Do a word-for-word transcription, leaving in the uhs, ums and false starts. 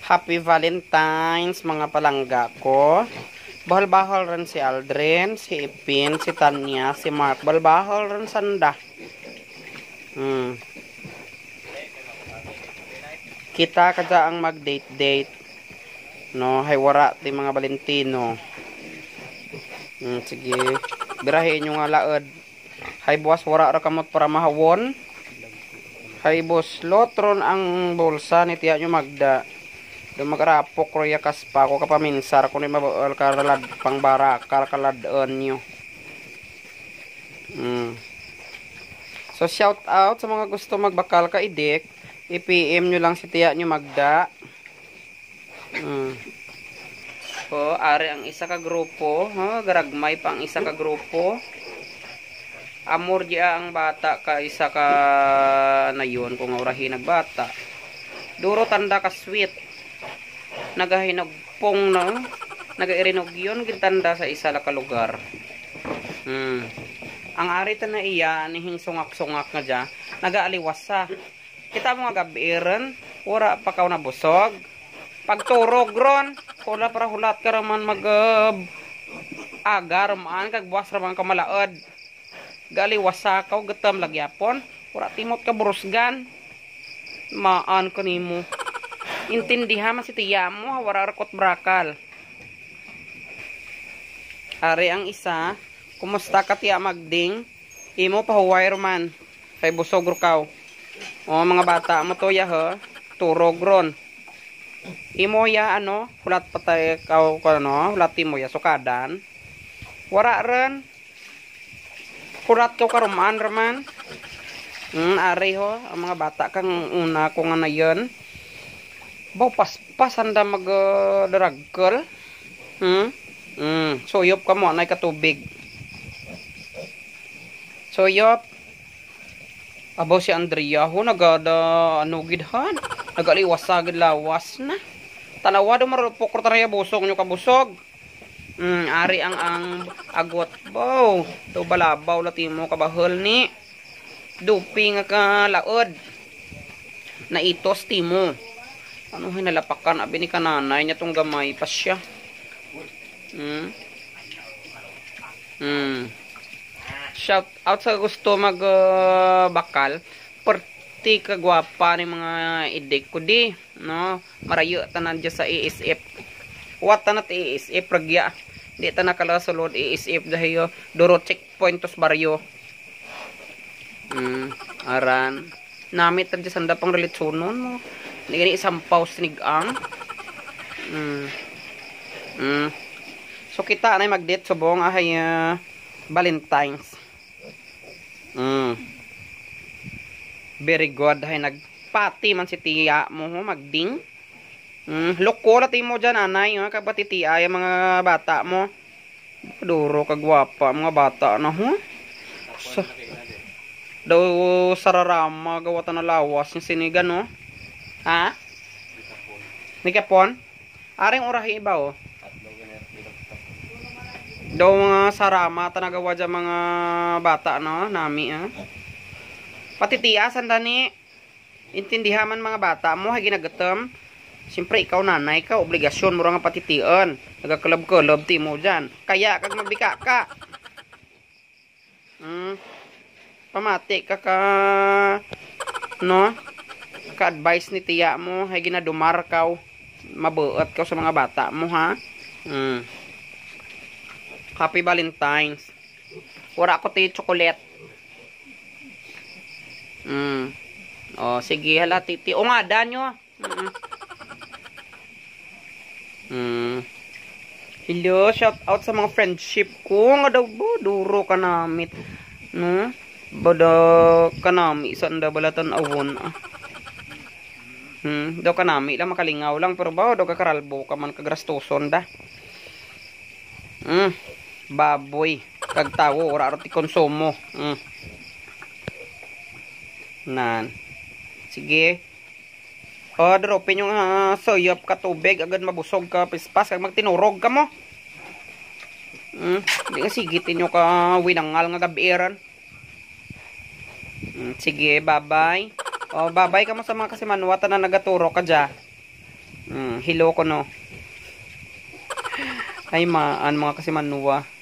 Happy Valentine's mga palangga ko. Bahal-bahal rin si Aldrin, si Ipin, si Tanya, si Mark. Bahal-bahal rin sanda. Hmm. Kita kada ang mag-date-date. No, hay wara ti mga Valentino. Hmm, sige. Birahin nyo nga laod. Hay buwas wara ra kamot para mahawon. Hay boss, lotron ang bulsa ni tiya nyo magda. Do magrapok roya kaspa ko kapaminsar ko ni mabal karalad pang bara karkaladon nyo. Hmm. So shout out sa mga gusto magbakal ka idik, i-P M nyo lang si tiya nyo magda. Hmm. So ari ang isa ka grupo, ha, garagmay pa ang isa ka grupo. Amor dia ang bata ka isa ka na yun kung urahin nagbata. Duro tanda ka sweet. Nagahinagpong na nagairinog yun gitanda sa isa la ka lugar. Hmm. Ang ari ta na iya nihing sungak-sungak nga dya nagaaliwasa. Kita mo nga gabiren ura pa kaw na busog. Pagturog ron kula para hulat ka raman mag uh, agar man kag buwas raman ka malaod. Galiwasa kaw gatam lagyapon ura timot ka burusgan maan kanimo. Intindihan man si tiya mo, hawarakot brakal. Ari ang isa, kumusta ka tiya magding? Imo pa huwayro man, kay busog rukaw. O mga bata mo to ya ha, turog ron. Imo ya ano, hulat patay kaw ano, hulat mo ya sukadan. Wara ren. Hulat ko karumaan raman. Hmm, ari ho, ang mga bata kang una ko nga na yun. Baw paspas anda mag uh, dragkel. Hmm? Hmm, suyop ka mo anay katubig. Suyop. Abaw si Andrea ho nagada ano gidhan. Nagaliwas sagid lawas na. Tanawa do marupok ko taraya busog nyo kabusog. Hmm, ari ang ang agot baw. Do balabaw lati mo kabahol ni. Duping ka laod. Na itos timo. Ano hinalapakan abi ni kananay niya tong gamay pa siya. Hmm. Hmm. Shout out sa gusto mag uh, bakal. Perti kagwapa ni mga idik ko di, no. Marayo tanan dya sa E S F. Wat tanat E S F ragya. Di ta nakalasulod E S F dahiyo duro checkpoint tos baryo. Hmm. Aran. Namit tan dya sanda pang relitsunon mo. Ini sampaw sinigang. Mm. Mm. So kita na mag-date subong ahay uh, Valentine's. Mm. Very good hay nagpati man si tiya mo magding. Mm. Loko lati mo dyan anay ha kabati tiya yung mga bata mo. Duro kagwapa mga bata na ho. So, daw sararama gawatan na lawas yung sinigan no. Ha? Ni kapon? Aring urahi iba oh. Daw mga sarama tanagawa dyan mga bata no, nami ah. Pati tiyasan dani. Intindihan man mga bata mo hay ginagatam. Siyempre ikaw nanay ka, obligasyon mo nga patitian. Nagakalab-kalab ti mo dyan. Kaya kag magbika ka. Hmm. Pamati ka ka no? Ka-advise ni tiya mo hay ginadumar kaw mabuot kaw sa mga bata mo ha. Mm. Happy Valentine's. Wala ko ti chocolate. Mm. Oh sige hala titi o nga danyo. Mm. Mm. Hello, shout out sa mga friendship ko nga daw bo duro ka namit no bada kanami sanda balatan awon ah. Hmm, daw kanami lang makalingaw lang pero ba daw kakaralbo ka man kagrastoson da. Hmm, baboy kag tawo ora ti konsumo. Hmm. Nan. Sige. Oh, dropin yung uh, soyop ka tubig agad mabusog ka pispas kag magtinurog ka mo. Hmm, di nga sigitin nyo ka winangal nga gabiran. Hmm, sige, bye-bye. Oh, babay ka mo sa mga kasimanwata na nagaturo ka dya. Hmm, hilo ko no. Ay maan mga kasi manuwa.